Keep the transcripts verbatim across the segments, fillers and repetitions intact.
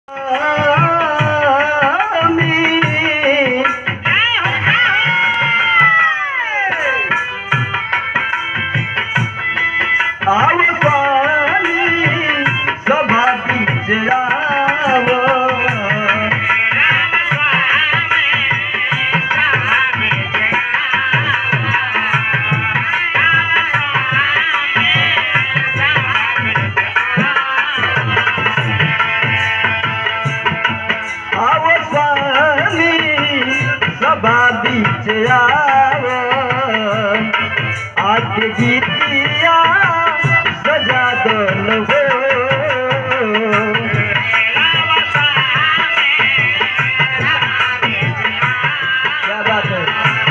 आके गीतिया सजा दो क्या बात है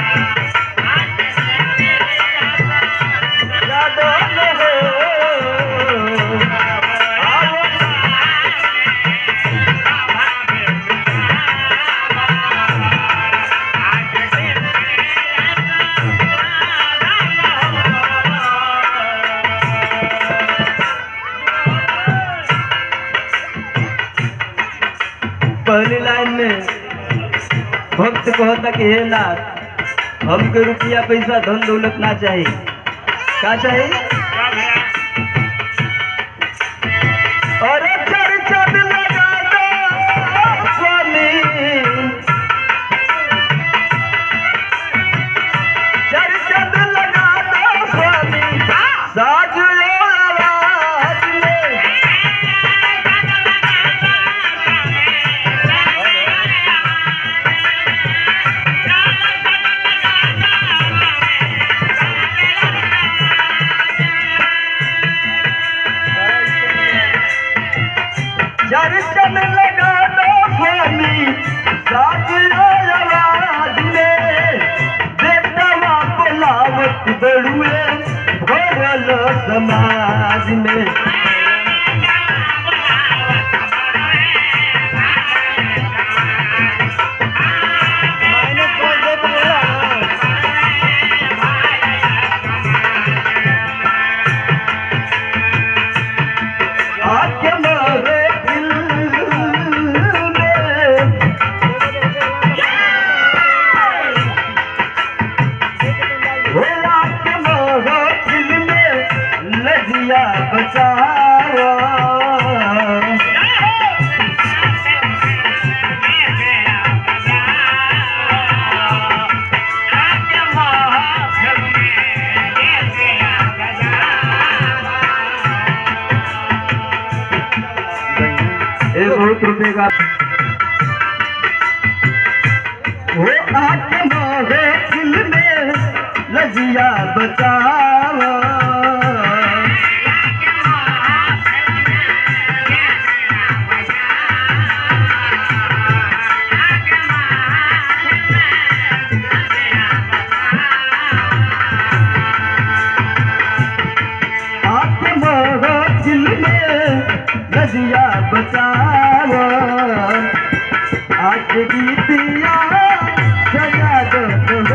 सजा दो पहली लाइन में भक्त कहता कि हे नाथ हमके रुपया पैसा धन दौलत ना चाहिए, क्या चाहिए? अरे चर्चा लगा दो स्वामी, चर्चा लगा दो स्वामी, साज चर्चन लगा दो स्वामी, साथ आवाज में बेटवा बुलावत बड़ुए भरल समाज में। बहुत रुपए का वो आके मोहे दिल में लजिया बचाओ, आके मोहे दिल में लजिया बचाओ, आज गीतिया सजा दो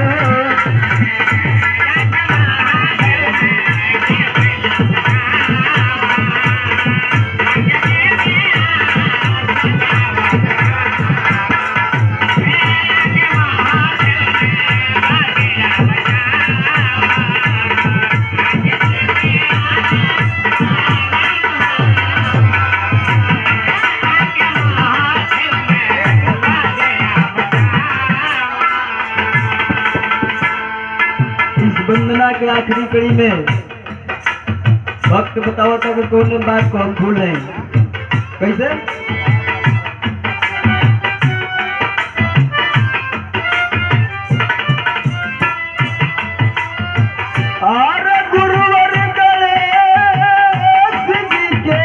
वंदना के आखिरी कड़ी में भक्त बताओ तो कौन बात को हम भूल रहे हैं, कैसे? और गुरुवर गणेश जी के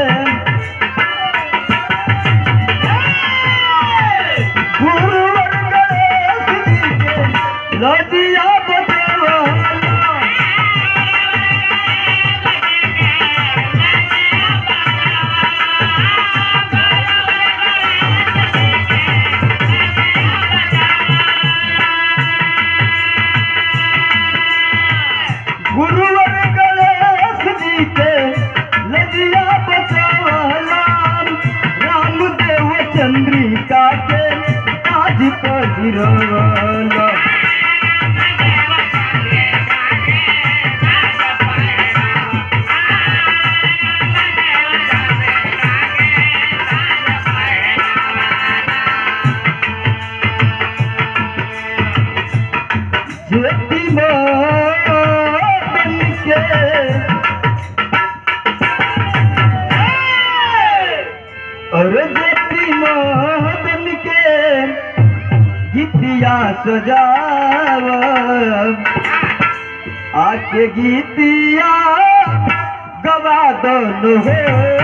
गुरुवर गणेश जी के लजिया रोलो जेती मोहन के और जेती मोहन के गीतिया सजाव आके गीतिया गवा दोनों हो